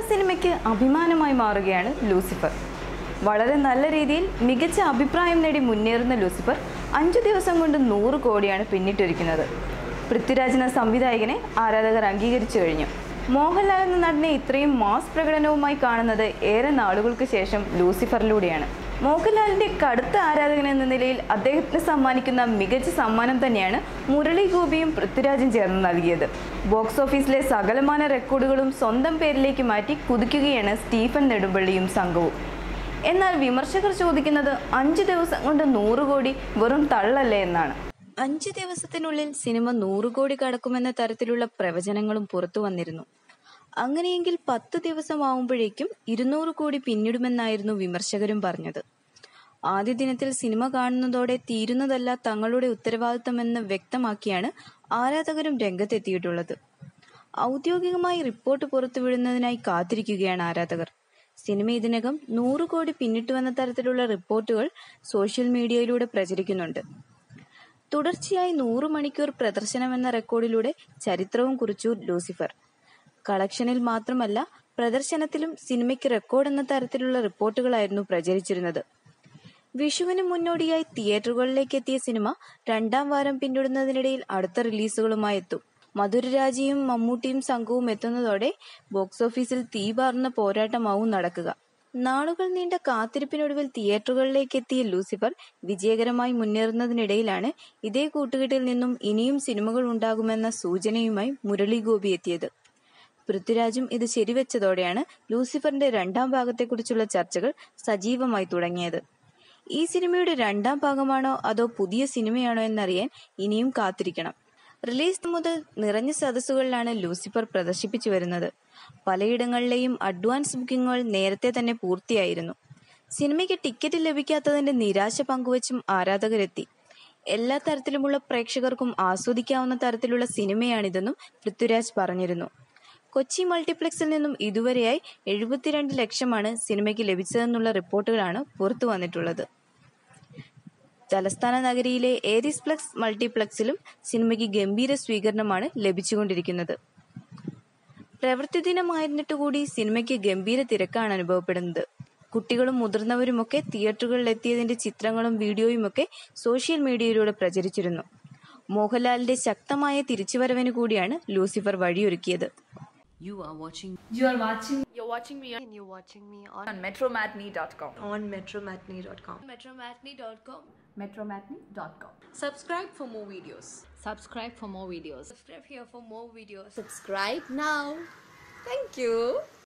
സിനിമയ്ക്ക് അഭിമാനമായി മാറുകയാണ് ലൂസിഫർ. വളരെ നല്ല രീതിയിൽ മികച്ച അഭിപ്രായം നേടി മുന്നേറുന്ന ലൂസിഫർ 5 ദിവസം കൊണ്ട് 100 കോടിയാണ് പിന്നിട്ടിരിക്കുന്നത്. പൃഥ്വിരാജ് എന്ന സംവിധായകനെ ആരാധകർ അംഗീകരിച്ചു കഴിഞ്ഞു. മോഹൻലാൽ എന്ന നടനെ ഇത്രയും മാസ് പ്രകടനവുമായി കാണുന്നത് ഏറെ നാളുകൾക്ക് ശേഷം ലൂസിഫറിലൂടെയാണ്. മോഹൻലാലിൻ്റെ കടുത്ത ആരാധകൻ എന്ന നിലയിൽ അദ്ദേഹത്തിന് സമ്മാനിക്കുന്ന മികച്ച സമ്മാനം തന്നെയാണ് മുരളി ഗോപിയും പൃഥ്വിരാജും ചേർന്ന് നൽകിയത്. ബോക്സ് ഓഫീസിലെ സകലമാന റെക്കോർഡുകളും സ്വന്തം പേരിലേക്ക് മാറ്റി കുതിക്കുകയാണ് സ്റ്റീഫൻ നെടുമ്പള്ളിയും സംഘവും. എന്നാൽ വിമർശകർ ചോദിക്കുന്നത് 5 ദിവസം കൊണ്ട് 100 കോടി വെറും തള്ളല്ലേ എന്നാണ്. 5 ദിവസത്തിനുള്ളിൽ സിനിമ 100 കോടി കടക്കുമെന്ന തരത്തിലുള്ള പ്രവചനങ്ങളും പുറത്തു വന്നിരുന്നു. അങ്ങനെയെങ്കിൽ 10 ദിവസം ആവുമ്പോഴേക്കും 200 കോടി പിന്നിടുമെന്നായിരുന്നു വിമർശകരും പറഞ്ഞത്. ആദ്യ ദിനത്തിൽ സിനിമ കാണുന്നതോടെ തീരുന്നതല്ല തങ്ങളുടെ ഉത്തരവാദിത്തമെന്ന് വ്യക്തമാക്കിയാണ് ആരാധകരും രംഗത്തെത്തിയിട്ടുള്ളത്. ഔദ്യോഗികമായി റിപ്പോർട്ട് പുറത്തുവിടുന്നതിനായി കാത്തിരിക്കുകയാണ് ആരാധകർ. സിനിമ ഇതിനകം 100 കോടി പിന്നിട്ടുവെന്ന തരത്തിലുള്ള റിപ്പോർട്ടുകൾ സോഷ്യൽ മീഡിയയിലൂടെ പ്രചരിക്കുന്നുണ്ട്. തുടർച്ചയായി 100 മണിക്കൂർ പ്രദർശനമെന്ന റെക്കോർഡിലൂടെ ചരിത്രവും കുറിച്ചു ലൂസിഫർ. കളക്ഷനിൽ മാത്രമല്ല പ്രദർശനത്തിലും സിനിമയ്ക്ക് റെക്കോർഡ് എന്ന തരത്തിലുള്ള റിപ്പോർട്ടുകളായിരുന്നു പ്രചരിച്ചിരുന്നത്. വിഷുവിന് മുന്നോടിയായി തിയേറ്ററുകളിലേക്ക് എത്തിയ സിനിമ 2ാം വാരം പിന്നിടുന്നതിനിടയിൽ അടുത്ത റിലീസുകളുമായി എത്തും. മധുരരാജയും മമ്മൂട്ടിയും സംഘവും എത്തുന്നതോടെ ബോക്സ് ഓഫീസിൽ തീപാറുന്ന പോരാട്ടമാവും നടക്കുക. നാളുകൾ നീണ്ട കാത്തിരിപ്പിനൊടുവിൽ തിയേറ്ററുകളിലേക്ക് എത്തിയ ലൂസിഫർ വിജയകരമായി മുന്നേറുന്നതിനിടയിലാണ് ഇതേ കൂട്ടുകെട്ടിൽ നിന്നും ഇനിയും സിനിമകൾ ഉണ്ടാകുമെന്ന സൂചനയുമായി മുരളി ഗോപി എത്തിയത്. പൃഥ്വിരാജും ഇത് ശരിവെച്ചതോടെയാണ് ലൂസിഫറിന്റെ 2ാം ഭാഗത്തെക്കുറിച്ചുള്ള ചർച്ചകൾ സജീവമായി തുടങ്ങിയത്. ഈ സിനിമയുടെ 2ാം ഭാഗമാണോ അതോ പുതിയ സിനിമയാണോ എന്നറിയാൻ ഇനിയും കാത്തിരിക്കണം. റിലീസ് മുതൽ നിറഞ്ഞ സദസ്സുകളിലാണ് ലൂസിഫർ പ്രദർശിപ്പിച്ചു വരുന്നത്. പലയിടങ്ങളിലെയും അഡ്വാൻസ് ബുക്കിംഗുകൾ നേരത്തെ തന്നെ പൂർത്തിയായിരുന്നു. സിനിമയ്ക്ക് ടിക്കറ്റ് ലഭിക്കാത്തതിന്റെ നിരാശ പങ്കുവച്ചും ആരാധകരെത്തി. എല്ലാ തരത്തിലുമുള്ള പ്രേക്ഷകർക്കും ആസ്വദിക്കാവുന്ന തരത്തിലുള്ള സിനിമയാണിതെന്നും പൃഥ്വിരാജ് പറഞ്ഞിരുന്നു. കൊച്ചി മൾട്ടിപ്ലക്സിൽ നിന്നും ഇതുവരെയായി 72 ലക്ഷമാണ് സിനിമയ്ക്ക് ലഭിച്ചതെന്നുള്ള റിപ്പോർട്ടുകളാണ് പുറത്തു വന്നിട്ടുള്ളത്. തലസ്ഥാന നഗരിയിലെ ഏരീസ് പ്ലക്സ് മൾട്ടിപ്ലക്സിലും സിനിമയ്ക്ക് ഗംഭീര സ്വീകരണമാണ് ലഭിച്ചുകൊണ്ടിരിക്കുന്നത്. പ്രവൃത്തി ദിനമായിരുന്നിട്ടുകൂടി സിനിമയ്ക്ക് ഗംഭീര തിരക്കാണ് അനുഭവപ്പെടുന്നത്. കുട്ടികളും മുതിർന്നവരുമൊക്കെ തിയേറ്ററുകളിലെത്തിയതിന്റെ ചിത്രങ്ങളും വീഡിയോയുമൊക്കെ സോഷ്യൽ മീഡിയയിലൂടെ പ്രചരിച്ചിരുന്നു. മോഹൻലാലിന്റെ ശക്തമായ തിരിച്ചുവരവിന് കൂടിയാണ് ലൂസിഫർ വഴിയൊരുക്കിയത്. You're watching me on metromatinee.com. metromatinee.com. metromatinee.com. Subscribe for more videos. Subscribe here for more videos. Subscribe here for more videos. Subscribe now. Thank you.